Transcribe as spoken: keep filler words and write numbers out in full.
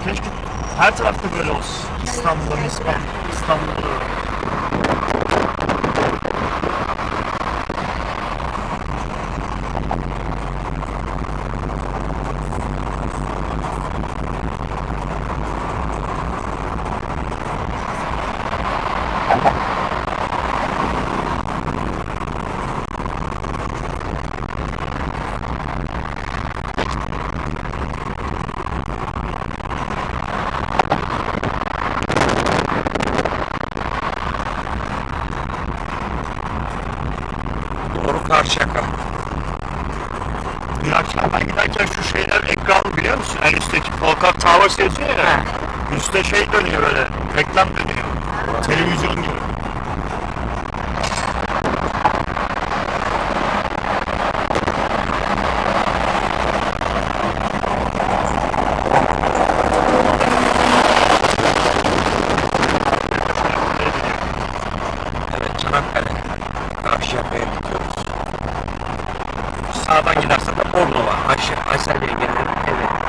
Keşke her tarafta böyle olsun. İstanbul'da, İstanbul, İstanbul'da. Doğru Karşıyaka. Dün akşam ben giderken şu şeyler ekranı biliyor musun? En üstteki Volkan Towers yazıyor ya. Üstte şey dönüyor böyle. Reklam dönüyor. Televizyon gibi. Evet, Çanakkale. Karşıyaka'ya gidiyoruz. Sağdan gidersen de Bornova. Aşağı Aysel'e gelir. Evet.